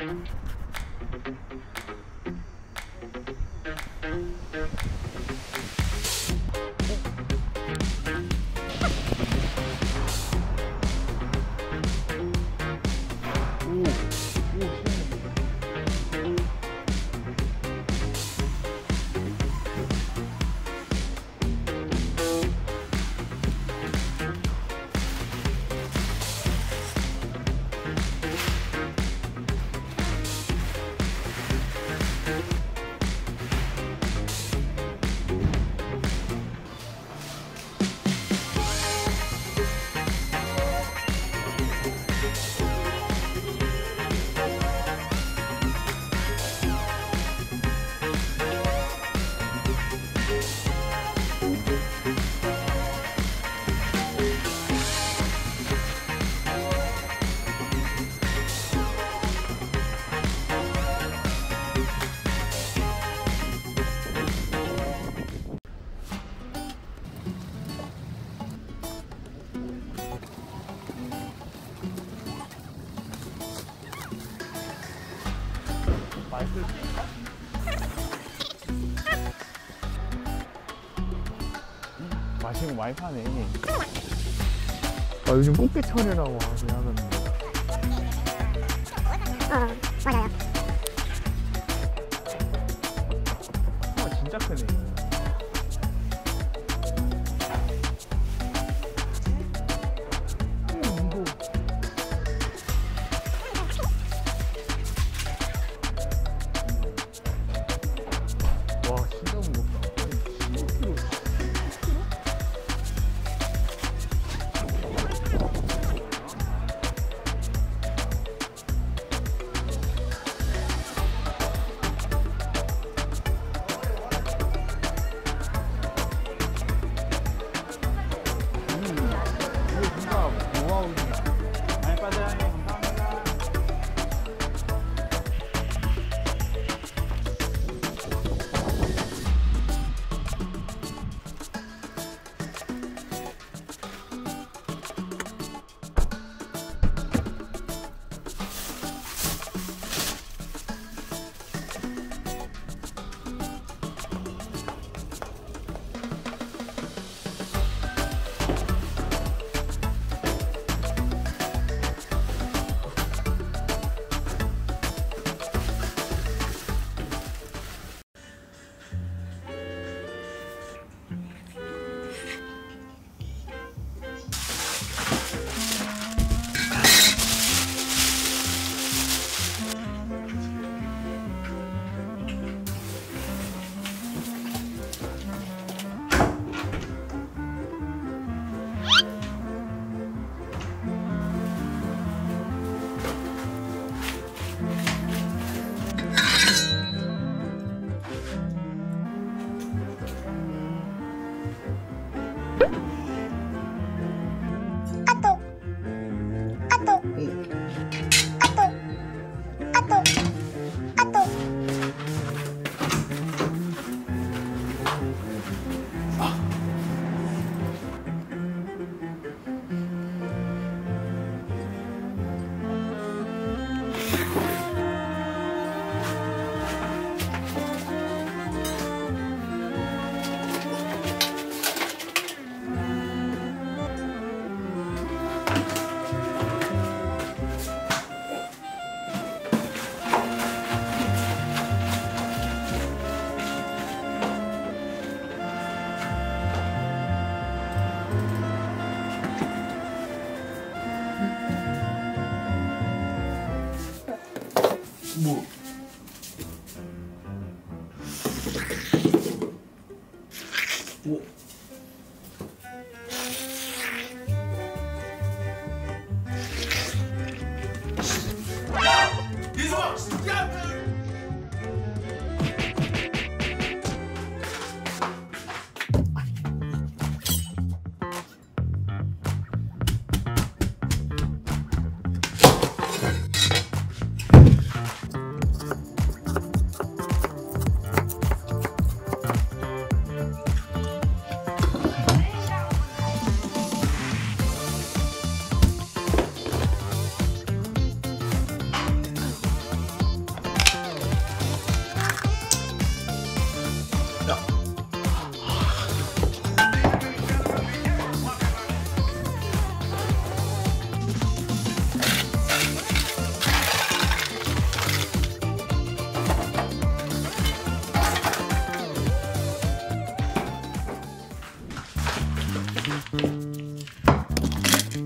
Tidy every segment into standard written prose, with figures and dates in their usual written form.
맛있는 거 많이 파네. 아, 요즘 꽃게철이라고 하긴 하던데. 맞아요. 아, 진짜 크네. 와, 진짜 무겁다. 15kg.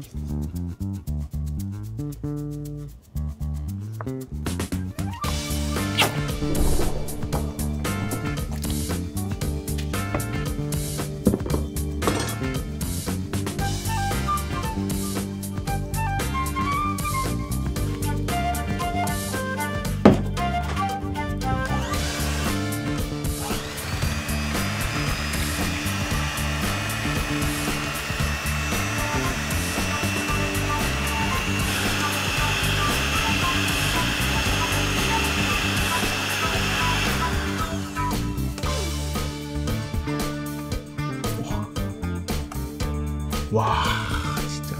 와 진짜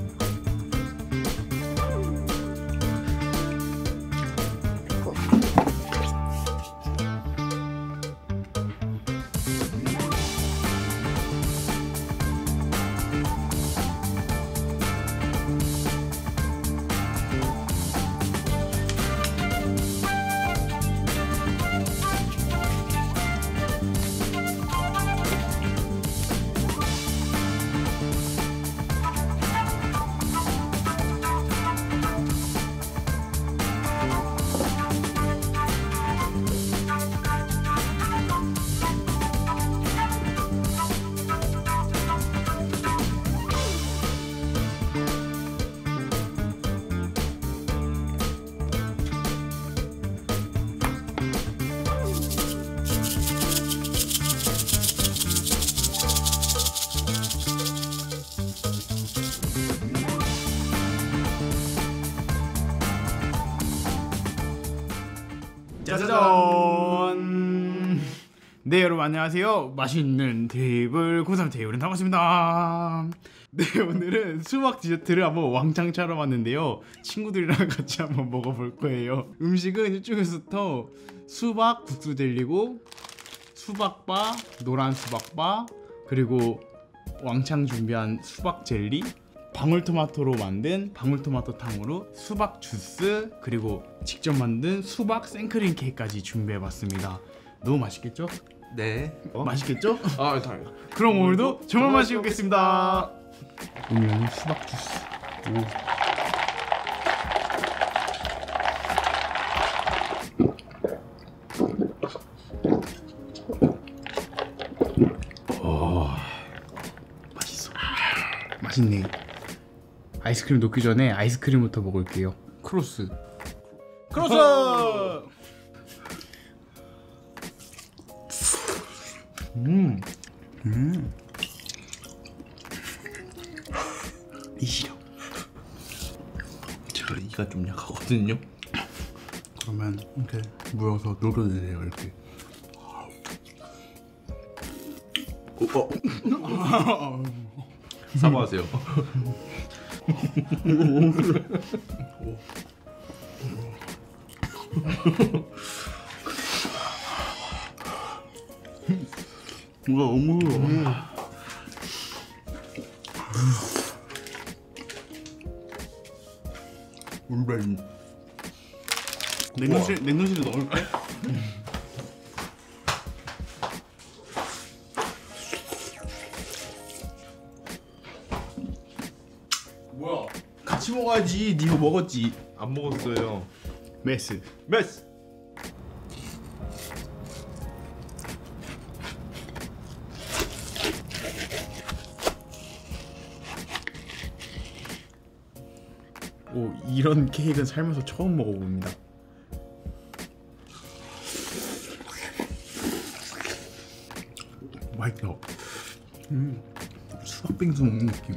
짜자잔. 네 여러분 안녕하세요. 맛있는 테이블 고삼 테이블은 나왔습니다. 네 오늘은 수박 디저트를 한번 왕창 차려 봤는데요. 친구들이랑 같이 한번 먹어볼 거예요. 음식은 이쪽에서부터 수박 국수 젤리고 수박바, 노란 수박바, 그리고 왕창 준비한 수박 젤리, 방울토마토로 만든 방울토마토탕으로 수박 주스, 그리고 직접 만든 수박 생크림 케이크까지 준비해봤습니다. 너무 맛있겠죠? 네. 맛있겠죠? 아, 당연히. 그럼 오늘도 정말 맛있게 먹겠습니다. 오늘은 수박 주스. 오. 맛있어. 맛있네. 아이스크림 녹기 전에 아이스크림부터 먹을게요. 크로스. 이 싫어. 제가 이가 좀 약하거든요. 그러면 이렇게 모여서 놀아주세요. 이렇게. 사과하세요. 뭐가 어묵. 냉동실에 넣을까? 뭐야? 같이 먹어야지. 니 이거 먹었지? 안 먹었어요. 메스. 메스. 오, 이런 케이크는 살면서 처음 먹어봅니다. 맛있다. 수박 빙수 먹는 느낌.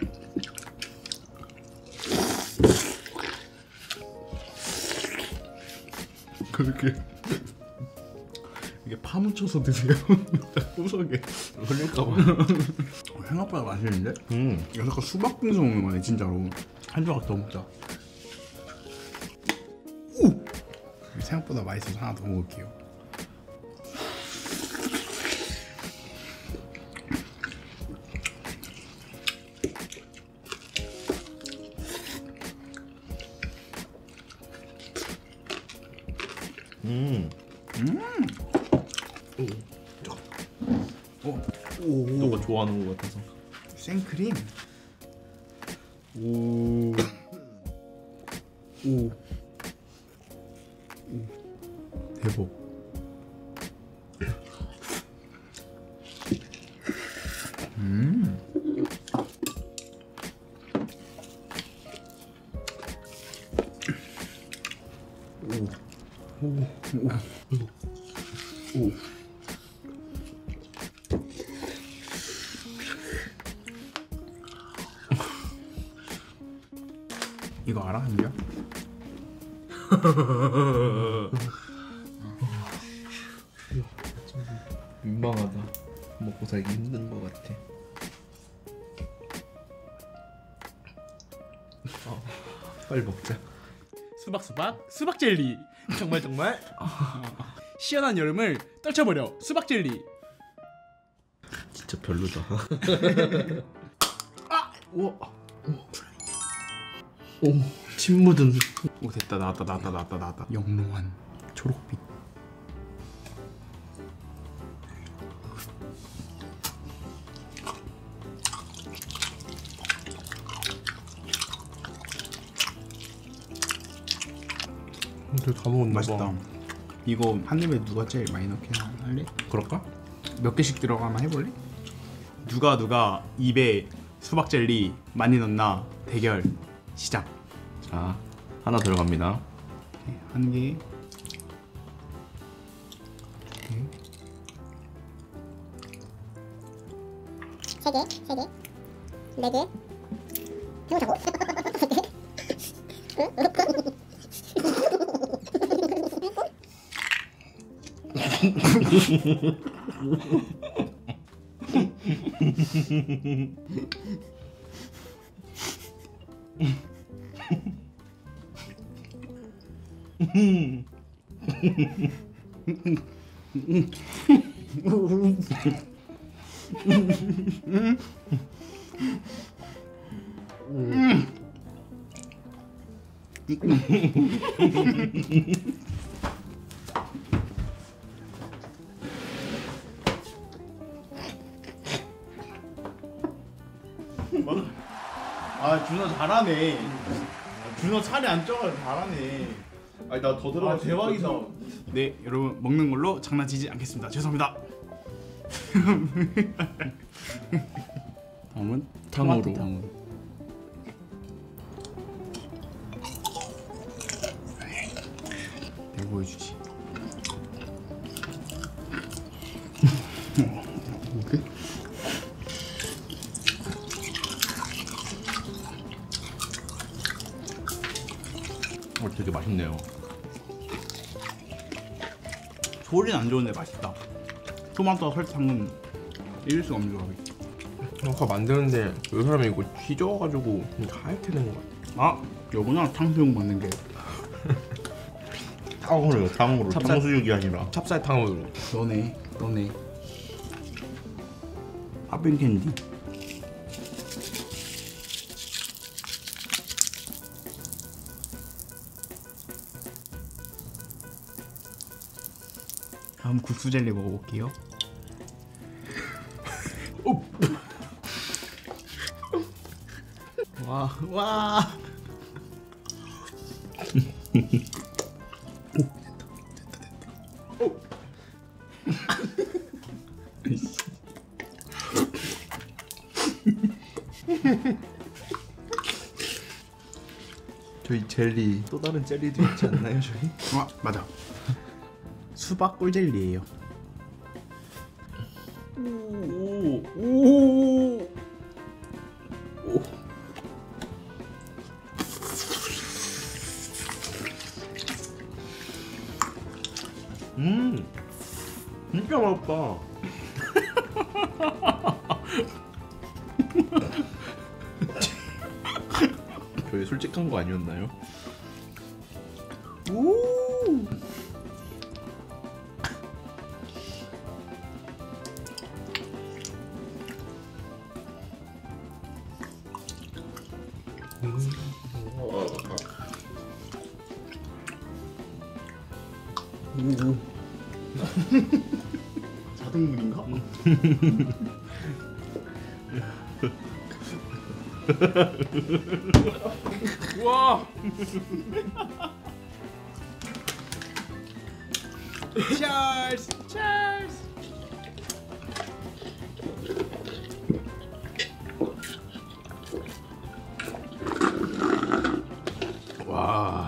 그렇게 이게 파묻혀서 드세요. 구석에 흘릴까봐. 생각보다 맛있는데? 여태껏 수박 빙수 먹는 거네 진짜로. 한 조각 더 먹자. 오! 생각보다 맛있어서 하나 더 먹을게요. 너가 좋아하는 것 같아서. 생크림. 오. 오. 대박. 오. 이거 알아, 한비야? 민망하다. 먹고 살기 힘든 것 같아. 빨리 먹자. 수박 젤리. 정말 정말 시원한 여름을 떨쳐버려. 수박 젤리. 진짜 별로다. 우와. 오, 침 묻은. 오, 됐다. 나왔다. 영롱한 초록빛. 근데 다 먹었나 맛있다. 봐. 이거 한 입에 누가 제일 많이 넣게 할래? 그럴까? 몇 개씩 들어가면 해볼래? 누가 입에 수박 젤리 많이 넣나 대결 시작. 자, 하나 들어갑니다. 한 개. 세 개, 네 개. 해보자고. 아, 준호 잘하네. 준호 살이 안 쪄가지고 잘하네. 아니 나 더 아, 대박이다. 네, 여러분 먹는 걸로 장난치지 않겠습니다. 죄송합니다. 다음은 탕후루. 탕후루. 내가 보여주지. 오케이. 되게 맛있네요. 소리는 안 좋은데 맛있다. 토마토와 설탕은 이길 수가 없는 조합이. 아까 만드는데 이 사람이 이거 휘저어가지고 하얗게 된 것 같아. 아, 여보나 탕수육 먹는 게. 탕후루요, 탕후루. 찹쌀- 탕수육이 아니라. 찹쌀 탕후루. 너네. 팝핑 캔디. 다음 국수 젤리 먹어볼게요. 와. 저희 젤리 또 다른 젤리도 있지 않나요, 저희? 아, 맞아. 수박 꿀젤리예요. 오. 진짜 맛있다. 저희 솔직한 거 아니었나요? 오. 자동문인가? 와. 찰스 찰스. 와.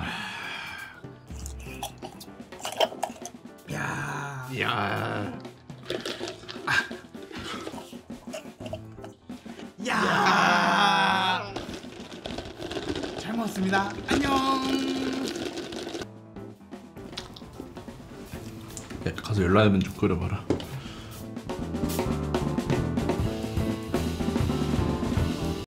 야. 야. 야. 잘 먹었습니다. 안녕. 야, 가서 열라면 좀 끓여봐라.